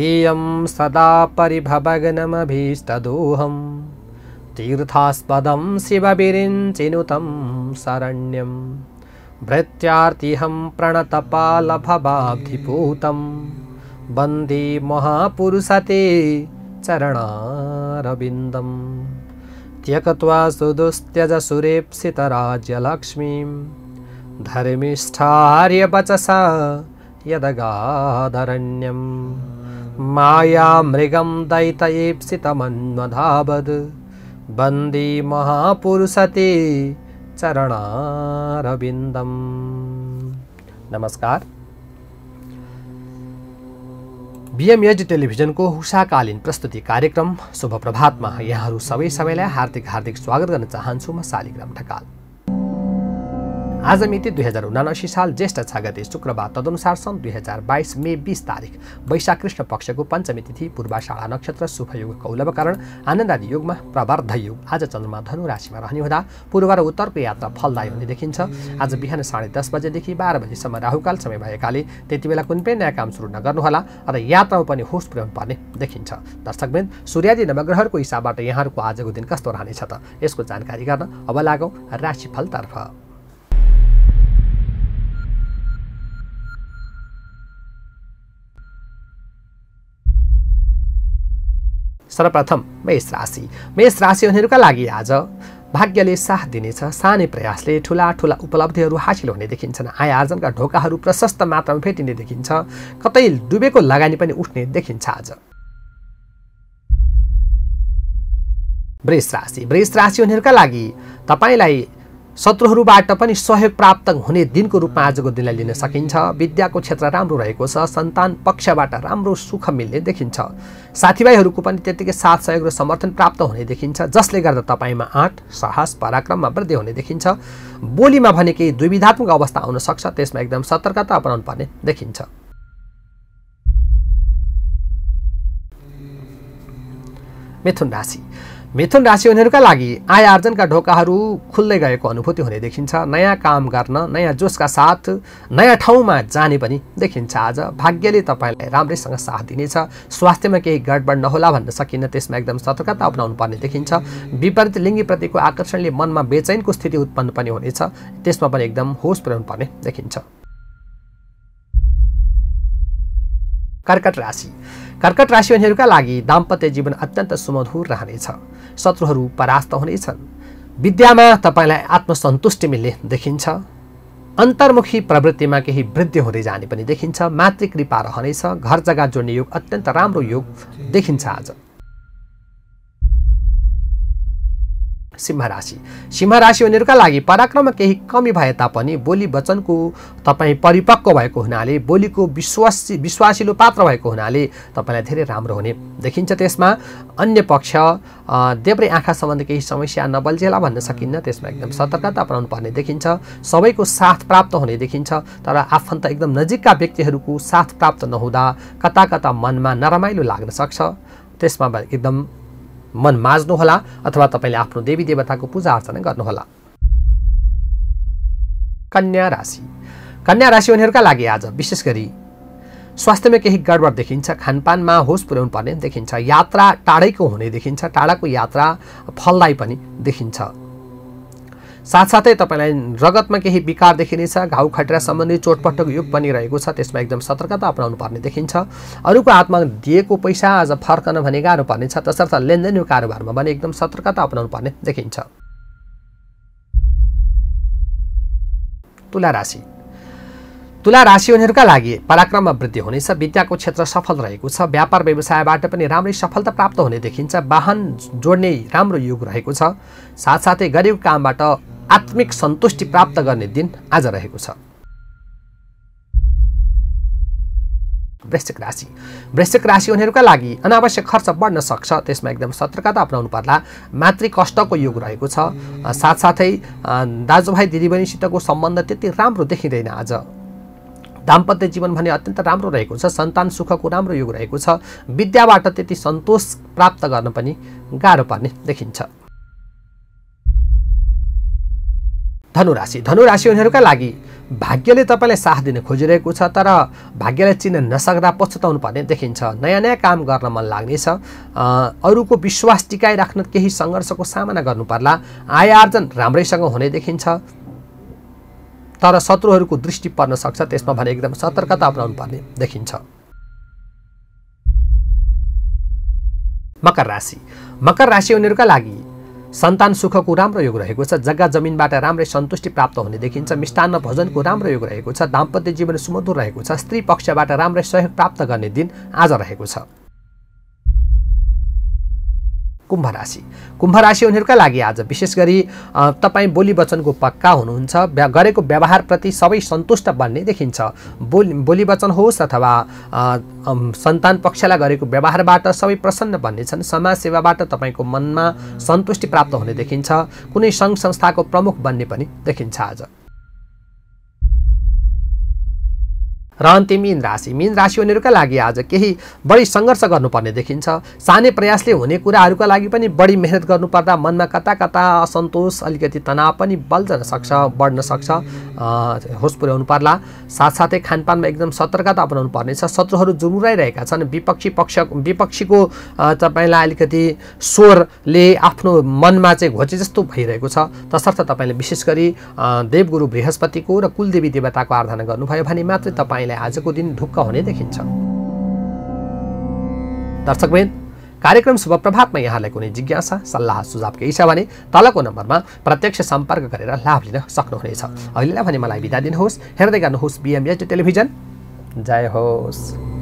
ध्येयं सदा परिभवग्नमभीष्टदोहं तीर्थास्पदं शिवविरिञ्चिनुतं शरण्यं भृत्यार्तिहं प्रणतपालभवाब्धिपूतं वन्दे महापुरुषते चरणारविन्दं त्यक्त्वा सुदुस्त्यज सुरेप्सितराज्यलक्ष्मीं धर्मिष्ठार्यवचसा यदगाधरण्यं मायामृगं दैतयेप्सितमन्वधावद् वन्दे महापुरुषते चरणारविन्दं। नमस्कार। बीएमएज टेलिभिजनको उषाकालीन प्रस्तुति कार्यक्रम शुभ प्रभातमा यहाँहरू सबैलाई हार्दिक स्वागत गर्न चाहन्छु। म शालिग्राम ढकाल। आज मिति 2079 साल ज्येष्ठ 6 गते शुक्रबार, तदनुसार सन् 2022 मे 20 तारिक वैशाख कृष्ण पक्षको पञ्चमी तिथि, पूर्वाषाढा नक्षत्र, शुभयोग कौलवकरण, आनन्दादि योगमा प्रवर्ध योग। आज चन्द्रमा धनु राशिमा रहने हुँदा पूर्व र उत्तरको यात्रा फलदायी हुने देखिन्छ। आज बिहान 10:30 बजेदेखि 12 बजेसम्म राहुकाल समय भएकाले त्यति बेला कुनै पनि नयाँ काम सुरु नगर्नुहोला र यात्रामा पनि होस पुर्याउनु पर्ने देखिन्छ। दर्शकवृन्द, सूर्यादि नवग्रहहरूको हिसाबबाट यहाँहरूको आजको दिन कस्तो रहनेछ त यसको जानकारी गर्न अब लागौँ राशिफलतर्फ। सर्वप्रथम मेष राशि हुनेहरूका लागि आज भाग्यले साथ दिनेछ। सानै प्रयासले ठुला उपलब्धिहरू हासिल हुने देखिन्छन्। आय आर्जनका ढोकाहरू प्रशस्त मात्रामा भेटिने देखिन्छ। कतै डुबेको लगानी पनि उठ्ने देखिन्छ। आज वृष राशि हुनेहरूका लागि तपाईलाई शत्रुहरूबाट पनि सहयोग प्राप्त हुने दिनको रूपमा आजको दिनलाई लिन सकिन्छ। विद्याको क्षेत्र राम्रो रहेको छ। सन्तान पक्षबाट राम्रो सुख मिल्ने देखिन्छ। साथीभाइहरूको पनि त्यतिकै साथ सहयोग र समर्थन प्राप्त हुने देखिन्छ, जसले गर्दा तपाईमा आँट, साहस, पराक्रममा वृद्धि हुने देखिन्छ। बोलीमा भने केही दुविधात्मक अवस्था आउन सक्छ, त्यसमा एकदम सतर्कता अपनाउनु पर्ने देखिन्छ। मिथुन राशि हुनेहरूका लागि आय आर्जनका ढोकाहरू खुल्दै गएको अनुभूति हुने देखिन्छ। नयाँ काम गर्न नयाँ जोसका साथ नयाँ ठाउँमा जाने पनि देखिन्छ। आज भाग्यले तपाईँलाई राम्रैसँग साथ दिनेछ। स्वास्थ्यमा केही गडबड नहोला भन्न सकिन्न, त्यसमा एकदम सतर्कता अपनाउनु पर्ने देखिन्छ। विपरीत लिङ्गीप्रतिको आकर्षणले मनमा बेचैनको स्थिति उत्पन्न पनि हुनेछ, त्यसमा पनि एकदम होस पुर्याउनु पर्ने देखिन्छ। कर्कट राशि हुनेहरूका लागि दाम्पत्य जीवन अत्यन्त सुमधुर रहनेछ। शत्रुहरू परास्त हुनेछन्। विद्यामा तपाईँलाई आत्मसन्तुष्टि मिल्ने देखिन्छ। अन्तर्मुखी प्रवृत्तिमा केही वृद्धि हुँदै जाने पनि देखिन्छ। मातृकृपा रहनेछ। घर जग्गा जोड्ने योग अत्यन्त राम्रो योग देखिन्छ। आज सिंह राशि हुनेहरूका लागि पराक्रममा केही कमी भए तापनि बोली वचनको तपाईँ परिपक्व भएको हुनाले, बोलीको विश्वासिलो पात्र भएको हुनाले तपाईँलाई धेरै राम्रो हुने देखिन्छ। त्यसमा अन्य पक्ष देब्रे आँखा सम्बन्धी केही समस्या नबल्झेला भन्न सकिन्न, त्यसमा एकदम सतर्कता अपनाउनु पर्ने देखिन्छ। सबैको साथ प्राप्त हुने देखिन्छ, तर आफन्त एकदम नजिकका व्यक्तिहरूको साथ प्राप्त नहुँदा कता मनमा नरमाइलो लाग्न सक्छ, त्यसमा एकदम मन माझ्नुहोला अथवा तपाईँले आफ्नो देवी देवताको पूजा अर्चना गर्नुहोला। कन्या राशि हुनेहरूका लागि आज विशेष गरी स्वास्थ्यमा केही गडबड देखिन्छ। खानपानमा होस पुर्याउनु पर्ने देखिन्छ। यात्रा टाढैको हुने देखिन्छ। टाढाको यात्रा फलदायी पनि देखिन्छ। साथसाथै तपाईँलाई रगतमा केही विकार देखिनेछ। घाउ खटिरा सम्बन्धी चोटपटक योग पनि रहेको छ, त्यसमा एकदम सतर्कता अपनाउनु पर्ने देखिन्छ। अरूको हातमा दिएको पैसा आज फर्कन भने गाह्रो पर्नेछ, तसर्थ लेनदेन कारोबारमा भने एकदम सतर्कता अपनाउनु पर्ने देखिन्छ। तुला राशि हुनेहरूका लागि पराक्रममा वृद्धि हुनेछ। विद्याको क्षेत्र सफल रहेको छ। व्यापार व्यवसायबाट पनि राम्रै सफलता प्राप्त हुने देखिन्छ। वाहन जोड्ने राम्रो योग रहेको छ। साथसाथै गरेको कामबाट आत्मिक सन्तुष्टि प्राप्त गर्ने दिन आज रहेको छ। वृश्चिक राशि हुनेहरूका लागि अनावश्यक खर्च बढ्न सक्छ, त्यसमा एकदम सतर्कता अपनाउनु पर्ला। मातृ कष्टको योग रहेको छ। साथसाथै दाजुभाइ दिदीबहिनीसितको सम्बन्ध त्यति राम्रो देखिँदैन। आज दाम्पत्य जीवन भने अत्यन्त राम्रो रहेको छ। सन्तान सुखको राम्रो योग रहेको छ। विद्याबाट त्यति सन्तोष प्राप्त गर्न पनि गाह्रो पर्ने देखिन्छ। धनुराशि हुनेहरूका लागि भाग्यले तपाईँलाई साथ दिन खोजिरहेको छ, तर भाग्यलाई चिन्न नसक्दा पछुताउनु पर्ने देखिन्छ। नयाँ नयाँ काम गर्न मन लाग्नेछ। अरूको विश्वास टिकाइराख्न केही सङ्घर्षको सामना गर्नु पर्ला। आय आर्जन राम्रैसँग हुने देखिन्छ, तर शत्रुहरूको दृष्टि पर्न सक्छ, त्यसमा भने एकदम सतर्कता अपनाउनु पर्ने देखिन्छ। मकर राशि। मकर राशि हुनेहरूका लागि सन्तान सुखको राम्रो योग रहेको छ। जग्गा जमिनबाट राम्रै सन्तुष्टि प्राप्त हुने देखिन्छ। मिष्टान्न भोजनको राम्रो योग रहेको छ। दाम्पत्य जीवन सुमधुर रहेको छ। स्त्री पक्षबाट राम्रै सहयोग प्राप्त गर्ने दिन आज रहेको छ। कुम्भ राशि। कुम्भ राशि हुनेहरूका लागि आज विशेष गरी तपाईँ बोली वचनको पक्का हुनुहुन्छ। गरेको व्यवहारप्रति सबै सन्तुष्ट बन्ने देखिन्छ। बोली वचन होस् अथवा सन्तान पक्षलाई गरेको व्यवहारबाट सबै प्रसन्न बन्नेछन्। समाज सेवाबाट तपाईँको मनमा सन्तुष्टि प्राप्त हुने देखिन्छ। कुनै सङ्घ संस्थाको प्रमुख बन्ने पनि देखिन्छ आज। र अन्तिम मीन राशि। मीन राशि हुनेहरूका लागि आज केही बढी सङ्घर्ष गर्नुपर्ने देखिन्छ। सानै प्रयासले हुने कुराहरूका लागि पनि बढी मेहनत गर्नुपर्दा मनमा कता कता असन्तोष, अलिकति तनाव पनि बढ्न सक्छ। होस पुर्याउनु पर्ला। साथसाथै खानपानमा एकदम सतर्कता अपनाउनु पर्नेछ। शत्रुहरू जुमुराइरहेका छन्। विपक्षीको तपाईँलाई अलिकति स्वरले आफ्नो मनमा चाहिँ घोचे जस्तो भइरहेको छ। तसर्थ तपाईँले विशेष गरी देवगुरु बृहस्पतिको र कुलदेवी देवताको आराधना गर्नुभयो भने मात्रै तपाईँलाई आजको दिन ढुक्क हुने देखिन्छ। दर्शकवृन्द, कार्यक्रम शुभ प्रभातमा यहाँलाई कुनै जिज्ञासा, सल्लाह, सुझाव केही छ भने तलको नम्बरमा प्रत्यक्ष सम्पर्क गरेर लाभ लिन सक्नुहुनेछ। अहिलेलाई भने मलाई बिदा दिनुहोस्। हेर्दै गर्नुहोस् BMHD टेलिभिजन। जय होस्।